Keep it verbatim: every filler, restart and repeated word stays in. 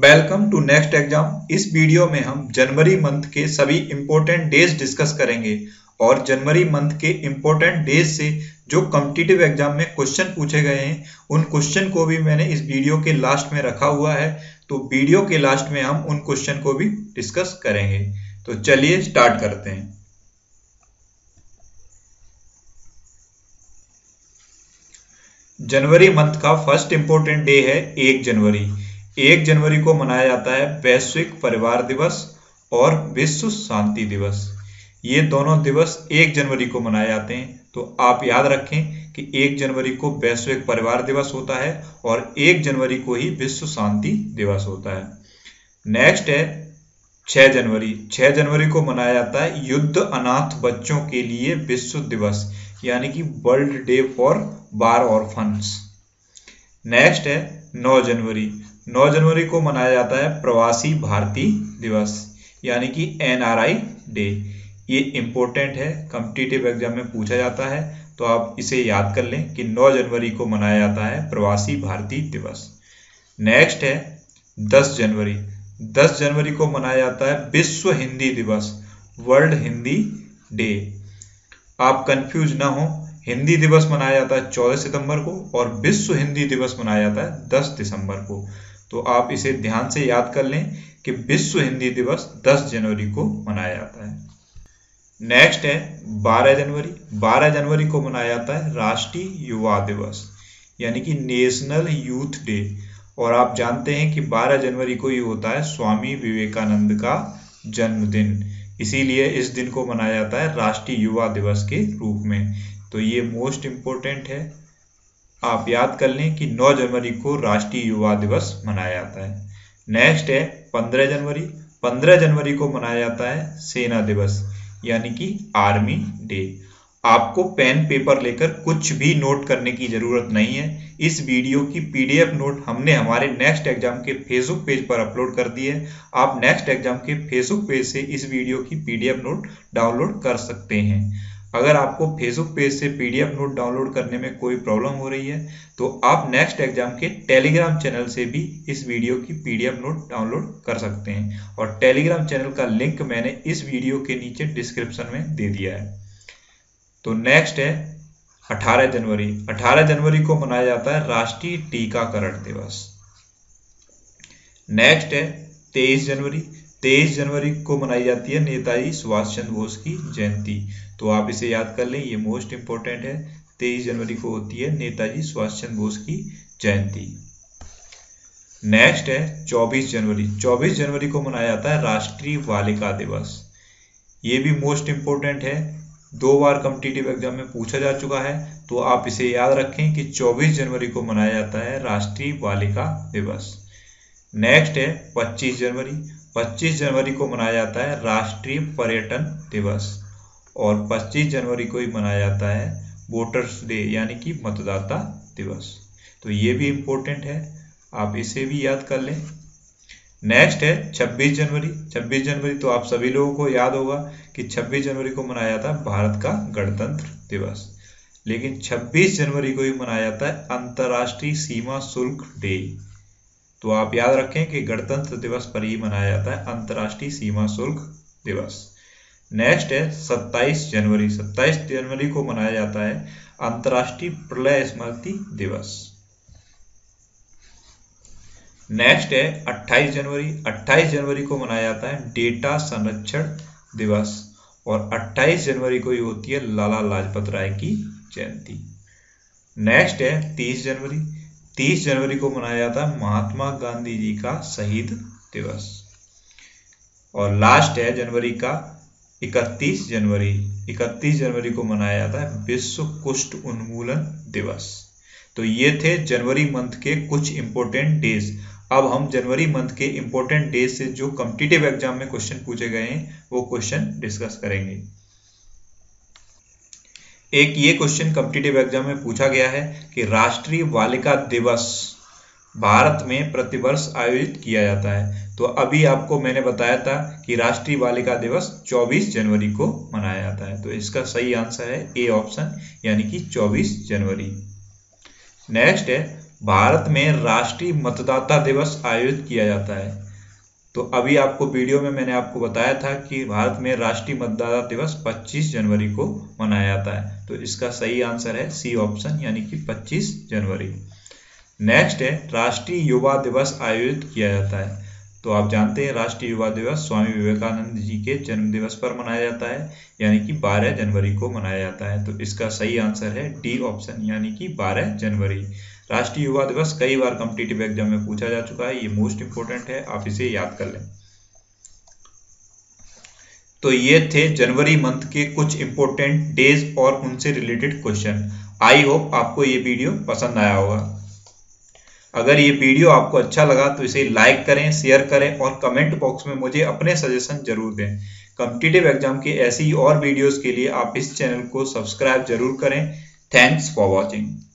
Welcome to next exam. इस video में हम जनवरी मंथ के सभी इंपॉर्टेंट डेज डिस्कस करेंगे और जनवरी मंथ के इंपॉर्टेंट डेज से जो कॉम्पिटिटिव एग्जाम में क्वेश्चन पूछे गए हैं उन क्वेश्चन को भी मैंने इस वीडियो के लास्ट में रखा हुआ है। तो वीडियो के लास्ट में हम उन क्वेश्चन को भी डिस्कस करेंगे। तो चलिए स्टार्ट करते हैं। जनवरी मंथ का फर्स्ट इंपॉर्टेंट डे है एक जनवरी। एक जनवरी को मनाया जाता है वैश्विक परिवार दिवस और विश्व शांति दिवस। ये दोनों दिवस एक जनवरी को मनाए जाते हैं। तो आप याद रखें कि एक जनवरी को वैश्विक परिवार दिवस होता है और एक जनवरी को ही विश्व शांति दिवस होता है। नेक्स्ट है छह जनवरी। छह जनवरी को मनाया जाता है युद्ध अनाथ बच्चों के लिए विश्व दिवस, यानी कि world day for war orphans. Next है नौ जनवरी। नौ जनवरी को मनाया जाता है प्रवासी भारतीय दिवस, यानी कि एन आर आई डे। ये इंपॉर्टेंट है, कॉम्पिटिटिव एग्जाम में पूछा जाता है, तो आप इसे याद कर लें कि नौ जनवरी को मनाया जाता है प्रवासी भारतीय दिवस। नेक्स्ट है दस जनवरी। दस जनवरी को मनाया जाता है विश्व हिंदी दिवस, वर्ल्ड हिंदी डे। आप कंफ्यूज ना हो, हिंदी दिवस मनाया जाता है चौदह सितंबर को और विश्व हिंदी दिवस मनाया जाता है दस दिसंबर को। तो आप इसे ध्यान से याद कर लें कि विश्व हिंदी दिवस दस जनवरी को मनाया जाता है। नेक्स्ट है बारह जनवरी। बारह जनवरी को मनाया जाता है राष्ट्रीय युवा दिवस, यानी कि नेशनल यूथ डे। और आप जानते हैं कि बारह जनवरी को ही होता है स्वामी विवेकानंद का जन्मदिन, इसीलिए इस दिन को मनाया जाता है राष्ट्रीय युवा दिवस के रूप में। तो ये मोस्ट इम्पोर्टेंट है, आप याद कर लें कि नौ जनवरी को राष्ट्रीय युवा दिवस मनाया जाता है। नेक्स्ट है पंद्रह जनवरी। पंद्रह जनवरी को मनाया जाता है सेना दिवस, यानी कि आर्मी डे। आपको पेन पेपर लेकर कुछ भी नोट करने की जरूरत नहीं है। इस वीडियो की पीडीएफ नोट हमने हमारे नेक्स्ट एग्जाम के फेसबुक पेज पर अपलोड कर दी है। आप नेक्स्ट एग्जाम के फेसबुक पेज से इस वीडियो की पीडीएफ नोट डाउनलोड कर सकते हैं। अगर आपको फेसबुक पेज से पीडीएफ नोट डाउनलोड करने में कोई प्रॉब्लम हो रही है तो आप नेक्स्ट एग्जाम के टेलीग्राम चैनल से भी इस वीडियो की पीडीएफ नोट डाउनलोड कर सकते हैं, और टेलीग्राम चैनल का लिंक मैंने इस वीडियो के नीचे डिस्क्रिप्शन में दे दिया है। तो नेक्स्ट है अठारह जनवरी। अठारह जनवरी को मनाया जाता है राष्ट्रीय टीकाकरण दिवस। नेक्स्ट है तेईस जनवरी। तेईस जनवरी को मनाई जाती है नेताजी सुभाष चंद्र बोस की जयंती। तो आप इसे याद कर लें, ये मोस्ट इंपोर्टेंट है। तेईस जनवरी को होती है नेताजी सुभाष चंद्र बोस की जयंती। नेक्स्ट है चौबीस जनवरी। चौबीस जनवरी को मनाया जाता है राष्ट्रीय बालिका दिवस। ये भी मोस्ट इंपोर्टेंट है, दो बार कॉम्पिटिटिव एग्जाम में पूछा जा चुका है, तो आप इसे याद रखें कि चौबीस जनवरी को मनाया जाता है राष्ट्रीय बालिका दिवस। नेक्स्ट है पच्चीस जनवरी। पच्चीस जनवरी को मनाया जाता है राष्ट्रीय पर्यटन दिवस, और पच्चीस जनवरी को ही मनाया जाता है वोटर्स डे, यानी कि मतदाता दिवस। तो ये भी इम्पोर्टेंट है, आप इसे भी याद कर लें। नेक्स्ट है छब्बीस जनवरी। छब्बीस जनवरी तो आप सभी लोगों को याद होगा कि छब्बीस जनवरी को मनाया जाता है भारत का गणतंत्र दिवस, लेकिन छब्बीस जनवरी को ही मनाया जाता है अंतर्राष्ट्रीय सीमा शुल्क डे। तो आप याद रखें कि गणतंत्र दिवस पर ही मनाया जाता है अंतर्राष्ट्रीय सीमा शुल्क दिवस। नेक्स्ट है सत्ताईस जनवरी। सत्ताईस जनवरी को मनाया जाता है अंतर्राष्ट्रीय प्रलय स्मृति दिवस। नेक्स्ट है अट्ठाईस जनवरी। अट्ठाईस जनवरी को मनाया जाता है डेटा संरक्षण दिवस, और अट्ठाईस जनवरी को ही होती है लाला लाजपत राय की जयंती। नेक्स्ट है तीस जनवरी। तीस जनवरी को मनाया जाता है महात्मा गांधी जी का शहीद दिवस। और लास्ट है जनवरी का इकतीस जनवरी। इकतीस जनवरी को मनाया जाता है विश्व कुष्ठ उन्मूलन दिवस। तो ये थे जनवरी मंथ के कुछ इंपॉर्टेंट डेज। अब हम जनवरी मंथ के इंपॉर्टेंट डेज से जो कॉम्पिटिटिव एग्जाम में क्वेश्चन पूछे गए हैं वो क्वेश्चन डिस्कस करेंगे। एक ये क्वेश्चन कॉम्पिटिटिव एग्जाम में पूछा गया है कि राष्ट्रीय बालिका दिवस भारत में प्रतिवर्ष आयोजित किया जाता है। तो अभी आपको मैंने बताया था कि राष्ट्रीय बालिका दिवस चौबीस जनवरी को मनाया जाता है, तो इसका सही आंसर है ए ऑप्शन, यानी कि चौबीस जनवरी। नेक्स्ट है भारत में राष्ट्रीय मतदाता दिवस आयोजित किया जाता है। तो अभी आपको वीडियो में मैंने आपको बताया था कि भारत में राष्ट्रीय मतदाता दिवस पच्चीस जनवरी को मनाया जाता है। तो इसका सही आंसर है सी ऑप्शन, यानी कि पच्चीस जनवरी। नेक्स्ट है राष्ट्रीय युवा दिवस आयोजित किया जाता है। तो आप जानते हैं राष्ट्रीय युवा दिवस स्वामी विवेकानंद जी के जन्म दिवस पर मनाया जाता है, यानी कि बारह जनवरी को मनाया जाता है। तो इसका सही आंसर है डी ऑप्शन, यानी कि बारह जनवरी। राष्ट्रीय युवा दिवस कई बार कॉम्पिटिटिव एग्जाम में पूछा जा चुका है, ये मोस्ट इंपोर्टेंट है, आप इसे याद कर लें। तो ये थे जनवरी मंथ के कुछ इंपॉर्टेंट डेज और उनसे रिलेटेड क्वेश्चन। आई होप आपको ये वीडियो पसंद आया होगा। अगर ये वीडियो आपको अच्छा लगा तो इसे लाइक करें, शेयर करें और कमेंट बॉक्स में मुझे अपने सजेशन जरूर दें। कॉम्पिटिटिव एग्जाम के ऐसी और वीडियोस के लिए आप इस चैनल को सब्सक्राइब जरूर करें। Thanks for watching.